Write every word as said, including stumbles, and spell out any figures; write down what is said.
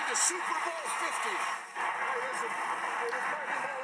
to Super Bowl fifty. Hey, listen, hey, this might be